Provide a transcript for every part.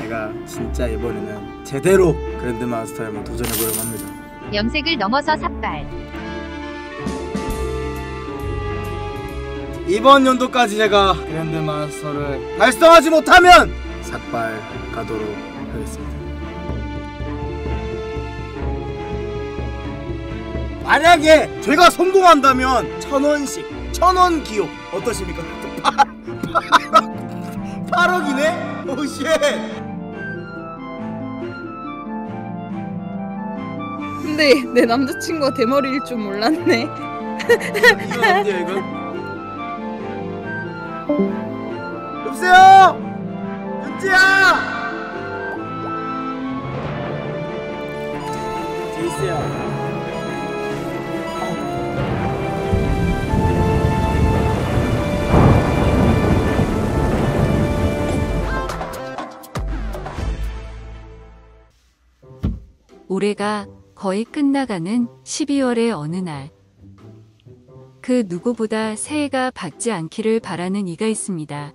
제가 진짜 이번에는 제대로 그랜드마스터에 한번 도전해보려고 합니다. 염색을 넘어서 삭발. 이번 연도까지 제가 그랜드마스터를 달성하지 못하면 삭발 가도록 하겠습니다. 만약에 제가 성공한다면 1000원씩 1000원 기업 어떠십니까? 8억이네? 오쉣! 근데 내 남자친구가 대머리일 줄 몰랐네. 이거 어때요 이거? 여보세요! 윤지야! 제이스야. 올해가 거의 끝나가는 12월의 어느 날, 그 누구보다 새해가 밝지 않기를 바라는 이가 있습니다.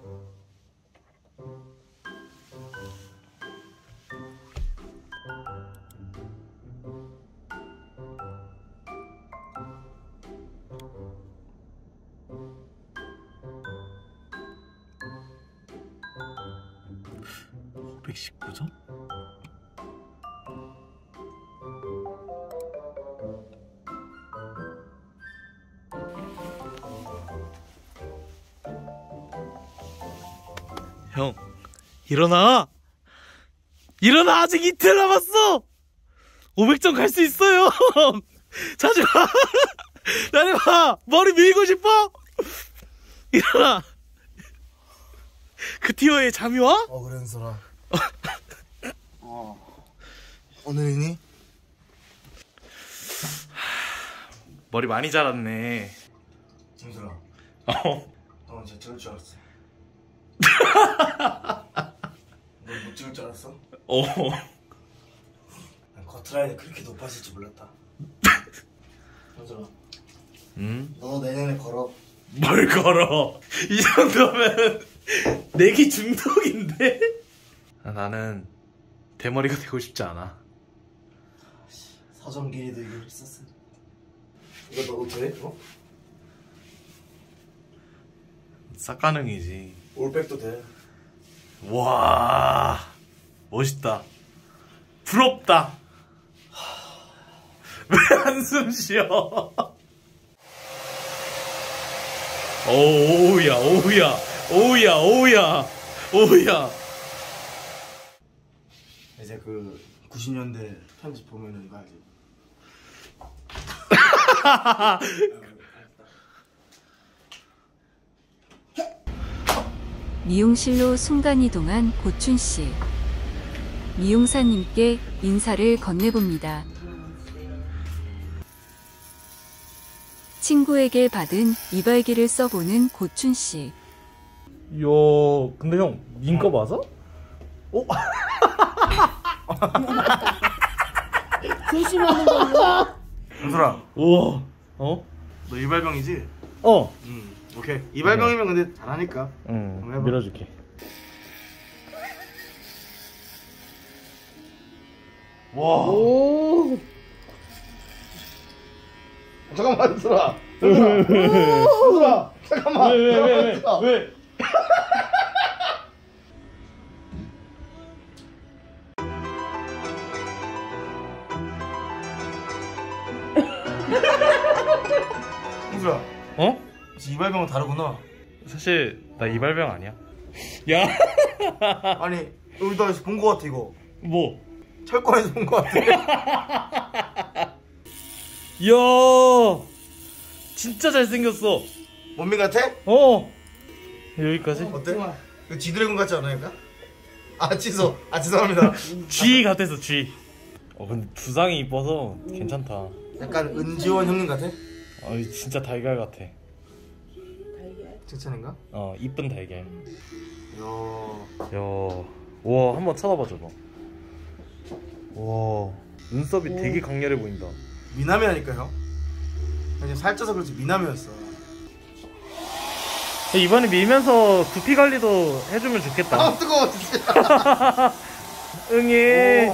(119점) 형, 일어나! 일어나! 아직 이틀 남았어! 500점 갈 수 있어요! 자지 마! 나를 봐! 머리 밀고 싶어? 일어나! 그 티어에 잠이 와? 그랜소라. 오늘이니? 머리 많이 자랐네. 진솔아. 너 진짜 찍을 줄 알았어. 너 못 찍을 줄 알았어? 난 커트라인이 그렇게 높아질 줄 몰랐다. 진솔아. 응? 너 내년에 걸어. 뭘 걸어? 이 정도면 내기 중독인데? 나는 대머리가 되고 싶지 않아. 사전 길이도 이걸 썼어. 이거 너도 돼? 어? 싹가능이지. 올백도 돼. 와, 멋있다. 부럽다. 왜 한숨 쉬어? 오우야, 오우야, 오우야, 오우야, 오우야. 이제 그 90년대 편집 보면은 이거 알지? 미용실로 순간이동한 고춘씨. 미용사님께 인사를 건네봅니다. 친구에게 받은 이발기를 써보는 고춘씨. 요, 근데 형, 민거 맞아? 어? 조심하는 걸로. 현솔아. 우와. 어? 너 이발병이지? 어. 오케이. 이발병이면 근데 잘하니까. 응, 해봐. 밀어줄게. 와. 오. 잠깐만, 현솔아. 현솔아. 잠깐만. 왜? 현솔아. 어? 이발병은 다르구나. 사실 나 이발병 아니야. 야. 아니, 여기 나 본 거 같아 이거. 뭐? 철권에서 본 거 같아. 이야. 진짜 잘생겼어. 원빈 같아? 어. 여기까지? 어때? 이거 지드래곤 같지 않아 약간? 아 취소. 아 죄송합니다. G 같아서 G. 근데 두상이 이뻐서 괜찮다. 약간 은지원 형님 같아? 진짜 달걀 같아. 칭찬인가? 이쁜 달걀. 야. 와, 한번 쳐다봐줘 봐. 와, 눈썹이 되게 강렬해 보인다. 미남이라니까 형. 지금 살쪄서 그렇지 미남이었어. 이번에 밀면서 두피 관리도 해주면 좋겠다. 아 뜨거워 진짜. 응애.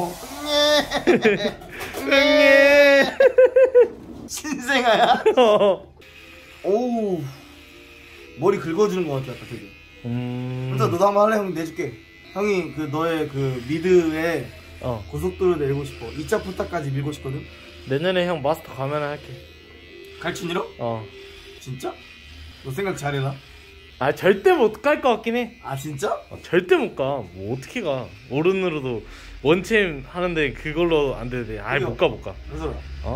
응애. 신생아야? 어. 오 머리 긁어주는 것 같아 되게. 일단 너도 한번 할래? 형 내줄게. 형이 그 너의 그 미드에 고속도로 내리고 싶어. 2차 부탁까지 밀고 싶거든. 내년에 형 마스터 가면 할게. 갈춘이로? 진짜? 너 생각 잘해라. 아 절대 못 갈 것 같긴 해. 아 진짜? 절대 못 가. 뭐 어떻게 가? 어른으로도 원챔 하는데 그걸로 안 되는데. 아예 못 가. 그래서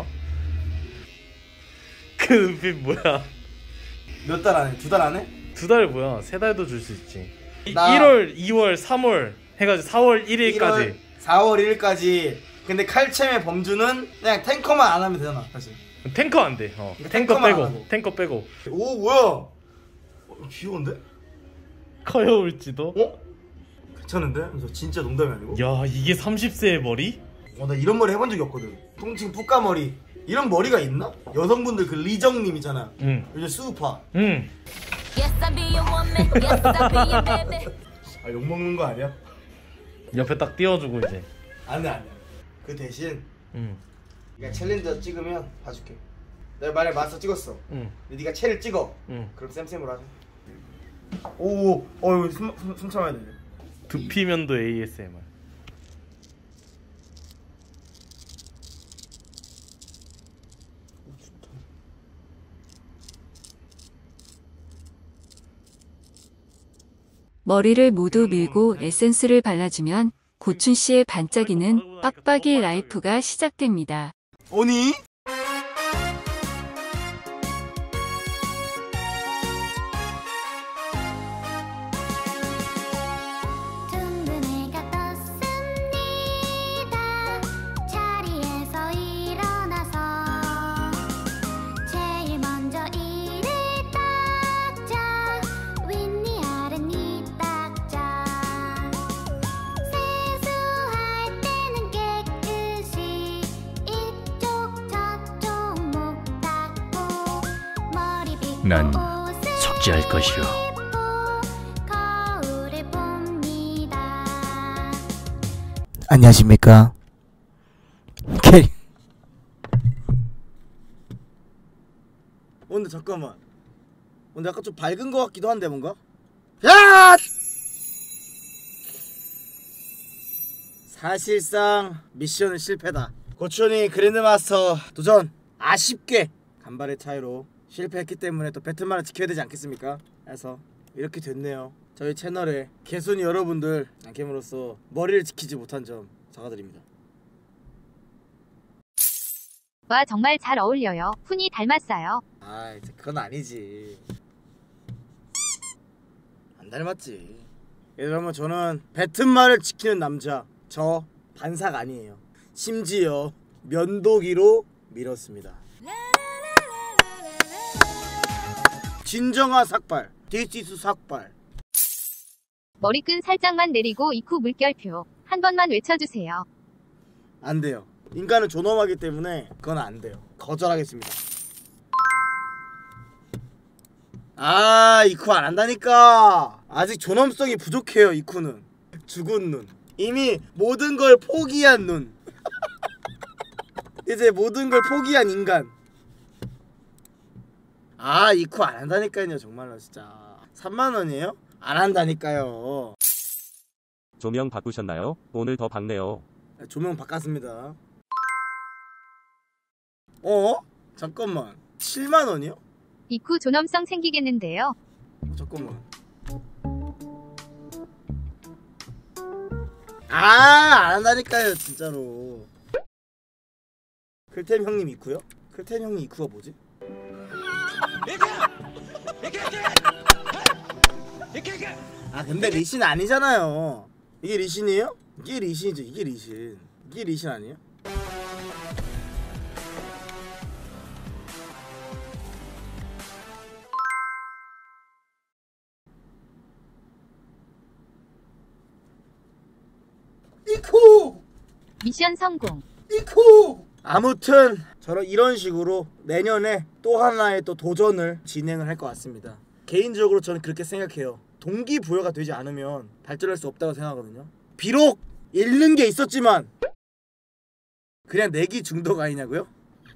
그 눈빛 뭐야? 몇 달 안에? 2달 안에? 2달 뭐야? 3달도 줄 수 있지. 나 1월, 2월, 3월 해가지고 4월 1일까지. 4월 1일까지. 근데 칼챔의 범주는 그냥 탱커만 안 하면 되잖아 사실. 탱커 안 돼. 탱커 빼고. 탱커 빼고. 오 뭐야? 귀여운데? 커요울지도. 괜찮은데? 그래서 진짜 농담이 아니고? 야 이게 30세의 머리? 나 이런 머리 해본 적이 없거든. 통칭 뿌까머리. 이런 머리가 있나? 여성분들 그 리정님이잖아. 요즘 수우파. 아 욕먹는 거 아니야? 옆에 딱 띄워주고 이제. 아니야. 그 대신 네가 챌린저 찍으면 봐줄게. 내가 만약에 마스터 찍었어. 근데 네가 챌을 찍어. 그럼 쌤쌤으로 하자. 오, 이거 숨 참아야 돼. 두피면도 ASMR. 머리를 모두 밀고 에센스를 발라주면 고춘 씨의 반짝이는 빡빡이 라이프가 시작됩니다. 오니? 난 속죄할 것이오. 안녕하십니까. 캐리. 근데 잠깐만. 근데 약간 좀 밝은 것 같기도 한데 뭔가? 야! 사실상 미션은 실패다. 고춘이 그랜드마스터 도전 아쉽게 간발의 차이로 실패했기 때문에 또 배틀만을 지켜야 되지 않겠습니까? 그래서 이렇게 됐네요. 저희 채널에 개순이 여러분들 안캠으로써 머리를 지키지 못한 점 사과드립니다. 와 정말 잘 어울려요. 훈이 닮았어요. 아 그건 아니지. 안 닮았지. 여러분 저는 배틀만을 지키는 남자. 저 반삭 아니에요. 심지어 면도기로 밀었습니다. 진정한 삭발. 디스이스 삭발. 머리끈 살짝만 내리고 이쿠 물결표. 한 번만 외쳐주세요. 안 돼요. 인간은 존엄하기 때문에 그건 안 돼요. 거절하겠습니다. 이쿠 안 한다니까. 아직 존엄성이 부족해요. 이쿠는 죽은 눈. 이미 모든 걸 포기한 눈. 이제 모든 걸 포기한 인간. 이쿠 안 한다니까요. 정말로 진짜 3만원이에요? 안 한다니까요. 조명 바꾸셨나요? 오늘 더 밝네요. 조명 바꿨습니다. 잠깐만 7만원이요? 이쿠 존엄성 생기겠는데요. 잠깐만. 안 한다니까요 진짜로. 클템 형님 이쿠요? 클템 형님 이쿠가 뭐지? 근데 리신 아니잖아요. 이게 리신이에요? 이게 리신이죠. 이게 리신. 이게 리신 아니에요? 이쿠! 미션 성공. 이쿠! 아무튼 저는 이런 식으로 내년에 또 하나의 또 도전을 진행을 할 것 같습니다. 개인적으로 저는 그렇게 생각해요. 동기부여가 되지 않으면 발전할 수 없다고 생각하거든요. 비록 잃는 게 있었지만 그냥 내기 중독 아니냐고요?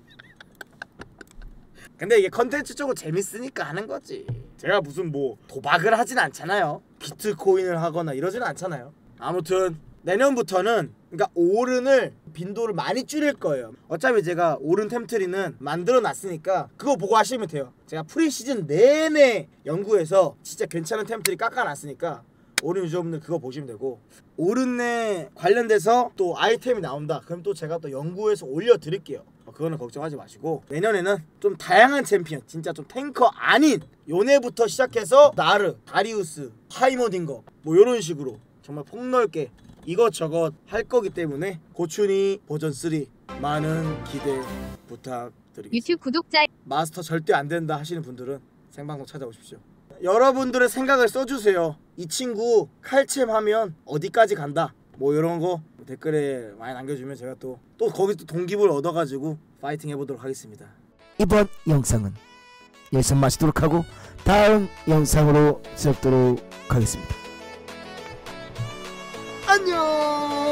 근데 이게 컨텐츠 쪽으로 재밌으니까 하는 거지. 제가 무슨 뭐 도박을 하진 않잖아요. 비트코인을 하거나 이러진 않잖아요. 아무튼 내년부터는 그러니까 오른을 빈도를 많이 줄일 거예요. 어차피 제가 오른 템트리는 만들어 놨으니까 그거 보고 하시면 돼요. 제가 프리시즌 내내 연구해서 진짜 괜찮은 템트리 깎아 놨으니까 오른 유저분들 그거 보시면 되고, 오른에 관련돼서 또 아이템이 나온다 그럼 또 제가 또 연구해서 올려드릴게요. 그거는 걱정하지 마시고, 내년에는 좀 다양한 챔피언, 진짜 좀 탱커 아닌 요네부터 시작해서 나르, 다리우스, 하이머딩거 뭐 요런 식으로 정말 폭넓게 이것저것 할 거기 때문에 고춘이 버전 3 많은 기대 부탁드리겠습니다. 유튜브 구독자 마스터 절대 안 된다 하시는 분들은 생방송 찾아오십시오. 여러분들의 생각을 써주세요. 이 친구 칼챔 하면 어디까지 간다 뭐 이런 거 댓글에 많이 남겨주면 제가 또 거기서 또 동기부를 얻어가지고 파이팅 해보도록 하겠습니다. 이번 영상은 여기서 마치도록 하고 다음 영상으로 찾도록 하겠습니다. 안녕.